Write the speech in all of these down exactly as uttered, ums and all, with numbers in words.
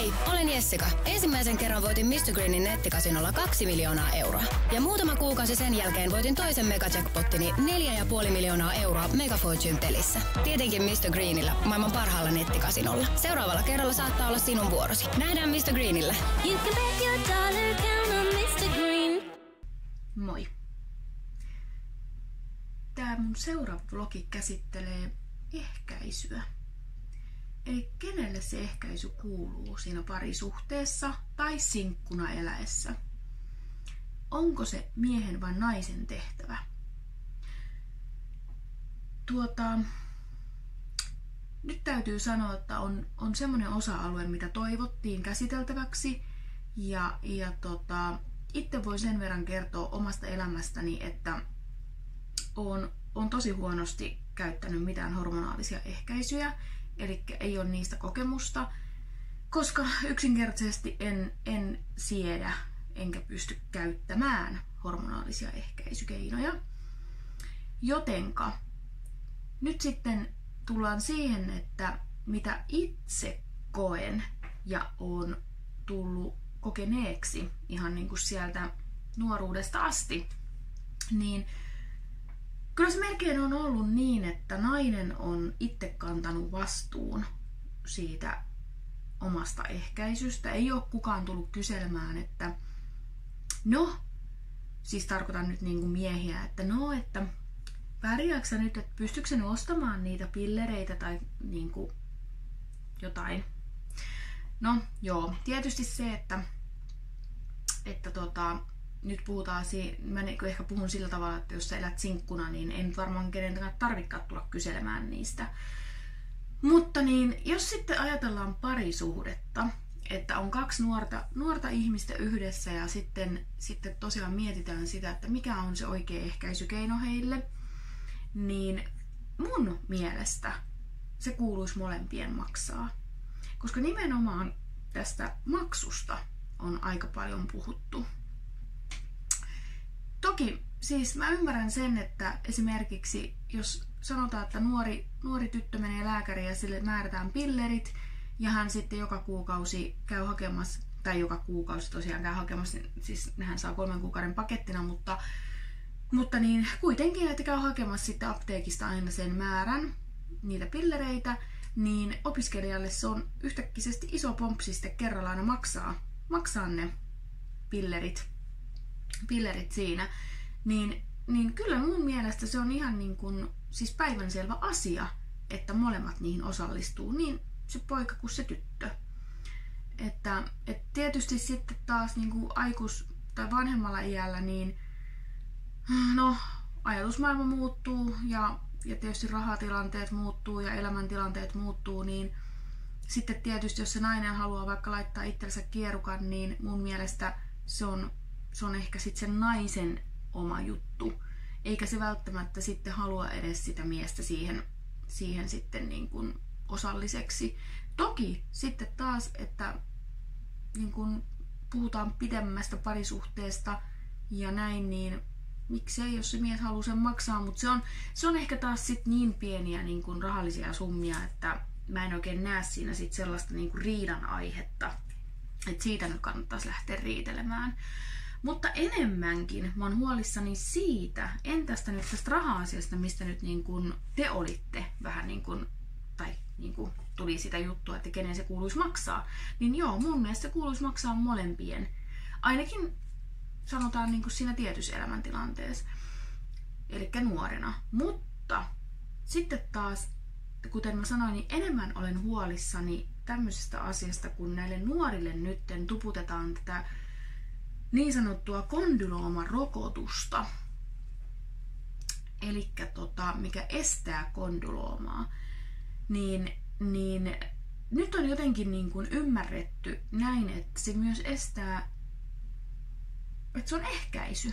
Moi, olen Jessica. Ensimmäisen kerran voitin mister Greenin nettikasinolla kaksi miljoonaa euroa. Ja muutama kuukausi sen jälkeen voitin toisen megajackpottini neljä ja puoli miljoonaa euroa Mega Fortune pelissä. Tietenkin mister Greenillä, maailman parhaalla nettikasinolla. Seuraavalla kerralla saattaa olla sinun vuorosi. Nähdään mister Greenillä. You can bet your dollar count on mister Green. Moi. Tää mun seuraava vlogi käsittelee ehkäisyä. Eli kenelle se ehkäisy kuuluu siinä parisuhteessa tai sinkkuna eläessä? Onko se miehen vai naisen tehtävä? Tuota, nyt täytyy sanoa, että on, on semmoinen osa-alue, mitä toivottiin käsiteltäväksi. Ja, ja tota, itse voin sen verran kertoa omasta elämästäni, että olen, olen tosi huonosti käyttänyt mitään hormonaalisia ehkäisyjä. Eli ei ole niistä kokemusta, koska yksinkertaisesti en, en siedä enkä pysty käyttämään hormonaalisia ehkäisykeinoja. Jotenka nyt sitten tullaan siihen, että mitä itse koen ja on tullut kokeneeksi ihan niin kuin sieltä nuoruudesta asti, niin kyllä se melkein on ollut niin, että nainen on itse kantanut vastuun siitä omasta ehkäisystä. Ei ole kukaan tullut kyselemään, että no, siis tarkoitan nyt niin kuin miehiä, että no, että pärjääksä nyt, että pystyykö sä ostamaan niitä pillereitä tai niin kuin jotain. No joo, tietysti se, että, että tota, nyt puhutaan, mä ehkä puhun sillä tavalla, että jos sä elät sinkkuna, niin ei nyt varmaan kenenkään tarvitsekaan tulla kyselemään niistä. Mutta niin, jos sitten ajatellaan parisuhdetta, että on kaksi nuorta, nuorta ihmistä yhdessä ja sitten, sitten tosiaan mietitään sitä, että mikä on se oikea ehkäisykeino heille, niin mun mielestä se kuuluisi molempien maksaa. Koska nimenomaan tästä maksusta on aika paljon puhuttu. Toki siis mä ymmärrän sen, että esimerkiksi jos sanotaan, että nuori, nuori tyttö menee lääkäriin ja sille määrätään pillerit ja hän sitten joka kuukausi käy hakemassa, tai joka kuukausi tosiaan käy hakemassa, siis hän saa kolmen kuukauden pakettina, mutta, mutta niin kuitenkin, että käy hakemassa sitten apteekista aina sen määrän niitä pillereitä, niin opiskelijalle se on yhtäkkisesti iso pompsi sitten kerralla aina maksaa, maksaa ne pillerit. pillerit siinä, niin, niin kyllä mun mielestä se on ihan niin kuin, siis päivänselvä asia, että molemmat niihin osallistuu, niin se poika kuin se tyttö. Että, et tietysti sitten taas niin kuin aikuis- tai vanhemmalla iällä, niin no, ajatusmaailma muuttuu ja, ja tietysti rahatilanteet muuttuu ja elämäntilanteet muuttuu, niin sitten tietysti jos se nainen haluaa vaikka laittaa itsensä kierukan, niin mun mielestä se on Se on ehkä sitten sen naisen oma juttu, eikä se välttämättä sitten halua edes sitä miestä siihen, siihen sitten niin kuin osalliseksi. Toki sitten taas, että niin kuin puhutaan pidemmästä parisuhteesta ja näin, niin miksei, jos se mies haluaa sen maksaa, mutta se on, se on ehkä taas sitten niin pieniä niin kuin rahallisia summia, että mä en oikein näe siinä sit sellaista niin kuin riidan aihetta, että siitä nyt kannattaisi lähteä riitelemään. Mutta enemmänkin mä oon huolissani siitä, en tästä nyt tästä raha-asiasta, mistä nyt niin kuin te olitte vähän niin kuin, tai niin kuin tuli sitä juttua, että kenen se kuuluisi maksaa. Niin joo, mun mielestä se kuuluisi maksaa molempien. Ainakin sanotaan niin kuin siinä tietyssä elämäntilanteessa, eli nuorena. Mutta sitten taas, kuten mä sanoin, niin enemmän olen huolissani tämmöisestä asiasta, kun näille nuorille nytten tuputetaan tätä niin sanottua kondyloomarokotusta, eli tota, mikä estää kondyloomaa, niin, niin nyt on jotenkin niin kuin ymmärretty näin, että se myös estää, että se on ehkäisy.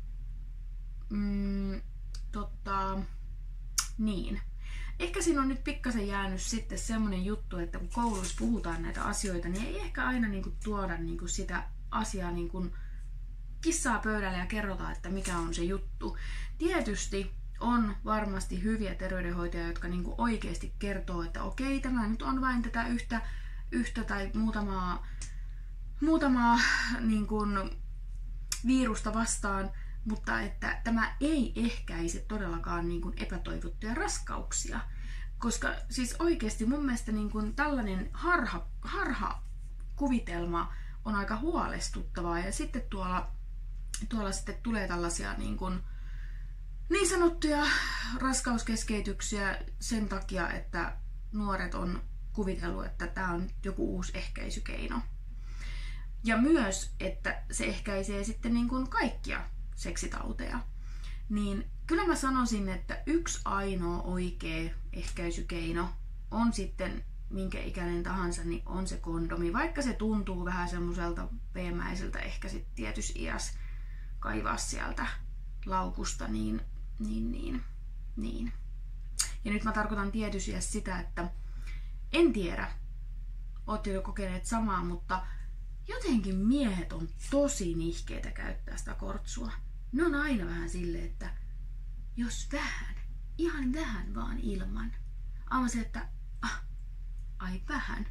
Mm, tota, niin. Ehkä siinä on nyt pikkasen jäänyt sitten semmoinen juttu, että kun koulussa puhutaan näitä asioita, niin ei ehkä aina niin kuin tuoda niin kuin sitä asiaa niin kuin kissaa pöydälle ja kerrotaan, että mikä on se juttu. Tietysti on varmasti hyviä terveydenhoitajia, jotka niin kuin oikeasti kertoo, että okei, tämä nyt on vain tätä yhtä yhtä tai muutamaa, muutamaa niin kuin, virusta vastaan, mutta että tämä ei ehkäise todellakaan niin kuin epätoivottuja raskauksia. Koska siis oikeasti mun mielestä niin kuin tällainen harha, harha kuvitelma on aika huolestuttavaa. Ja sitten tuolla, tuolla sitten tulee tällaisia niin kuin niin sanottuja raskauskeskeytyksiä sen takia, että nuoret on kuvitellut, että tämä on joku uusi ehkäisykeino. Ja myös, että se ehkäisee sitten niin kuin kaikkia seksitauteja. Niin kyllä mä sanoisin, että yksi ainoa oikea ehkäisykeino on sitten minkä ikäinen tahansa, niin on se kondomi. Vaikka se tuntuu vähän semmoiselta veemäiseltä ehkä sitten tietyssä iässä kaivaa sieltä laukusta, niin, niin, niin, niin. Ja nyt mä tarkoitan tietyssä iässä sitä, että en tiedä, ootte jo kokeneet samaa, mutta jotenkin miehet on tosi nihkeitä käyttää sitä kortsua. Ne on aina vähän silleen, että jos vähän, ihan vähän vaan ilman. Aivan se, että ah, ai vähän.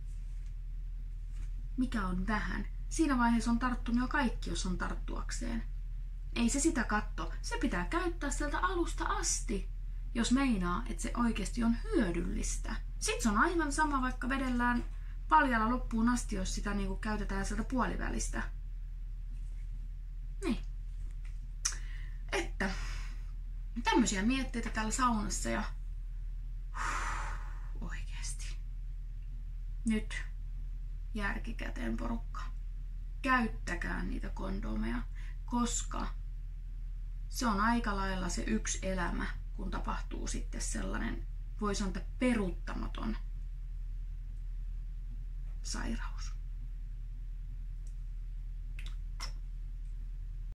Mikä on vähän? Siinä vaiheessa on tarttunut jo kaikki, jos on tarttuakseen. Ei se sitä katto. Se pitää käyttää sieltä alusta asti, jos meinaa, että se oikeasti on hyödyllistä. Sitten se on aivan sama, vaikka vedellään paljalla loppuun asti, jos sitä niinku käytetään sieltä puolivälistä. Niin. Että tämmöisiä mietteitä täällä saunassa ja huh, oikeesti. Nyt järkikäteen porukka. Käyttäkää niitä kondomeja, koska se on aika lailla se yksi elämä, kun tapahtuu sitten sellainen, voi sanoa, peruuttamaton sairaus.